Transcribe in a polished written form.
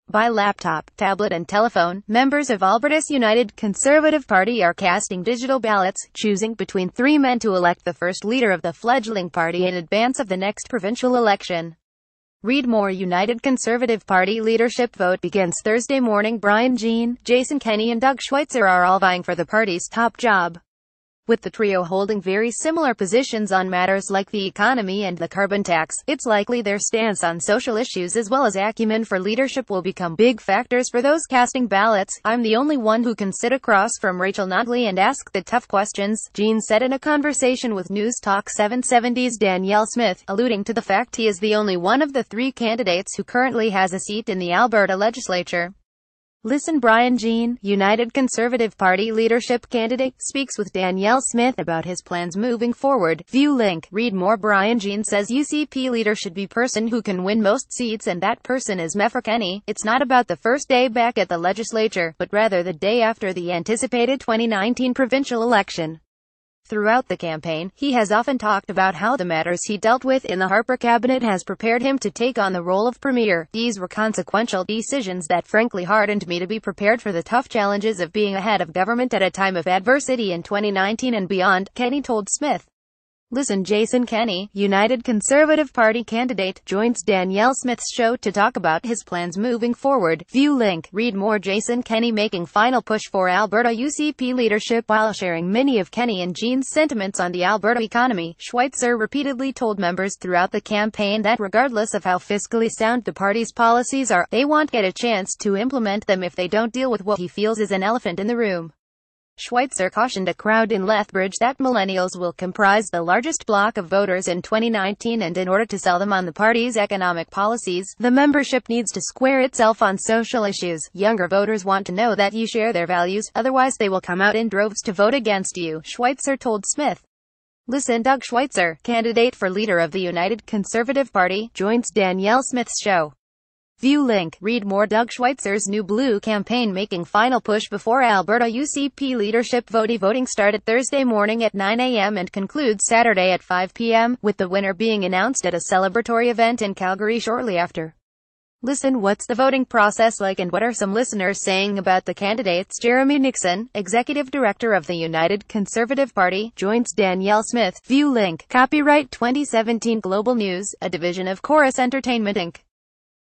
By laptop, tablet and telephone, members of Alberta's United Conservative Party are casting digital ballots, choosing between three men to elect the first leader of the fledgling party in advance of the next provincial election. Read more. United Conservative Party leadership vote begins Thursday morning. Brian Jean, Jason Kenney and Doug Schweitzer are all vying for the party's top job, with the trio holding very similar positions on matters like the economy and the carbon tax. It's likely their stance on social issues as well as acumen for leadership will become big factors for those casting ballots. "I'm the only one who can sit across from Rachel Notley and ask the tough questions," Jean said in a conversation with News Talk 770's Danielle Smith, alluding to the fact he is the only one of the three candidates who currently has a seat in the Alberta legislature. Listen. Brian Jean, United Conservative Party leadership candidate, speaks with Danielle Smith about his plans moving forward. View link. Read more. Brian Jean says UCP leader should be person who can win most seats, and that person is Meffer Kenney. It's not about the first day back at the legislature, but rather the day after the anticipated 2019 provincial election. Throughout the campaign, he has often talked about how the matters he dealt with in the Harper cabinet has prepared him to take on the role of premier. "These were consequential decisions that frankly hardened me to be prepared for the tough challenges of being a head of government at a time of adversity in 2019 and beyond," Kenney told Smith. Listen. Jason Kenney, United Conservative Party candidate, joins Danielle Smith's show to talk about his plans moving forward. View link. Read more. Jason Kenney making final push for Alberta UCP leadership while sharing many of Kenney and Jean's sentiments on the Alberta economy. Schweitzer repeatedly told members throughout the campaign that regardless of how fiscally sound the party's policies are, they won't get a chance to implement them if they don't deal with what he feels is an elephant in the room. Schweitzer cautioned a crowd in Lethbridge that millennials will comprise the largest bloc of voters in 2019, and in order to sell them on the party's economic policies, the membership needs to square itself on social issues. "Younger voters want to know that you share their values, otherwise they will come out in droves to vote against you," Schweitzer told Smith. Listen. Doug Schweitzer, candidate for leader of the United Conservative Party, joins Danielle Smith's show. View link. Read more. Doug Schweitzer's New Blue campaign making final push before Alberta UCP leadership vote. Voting started Thursday morning at 9 a.m. and concludes Saturday at 5 p.m., with the winner being announced at a celebratory event in Calgary shortly after. Listen. What's the voting process like and what are some listeners saying about the candidates? Jeremy Nixon, Executive Director of the United Conservative Party, joins Danielle Smith. View link. Copyright 2017 Global News, a division of Chorus Entertainment Inc.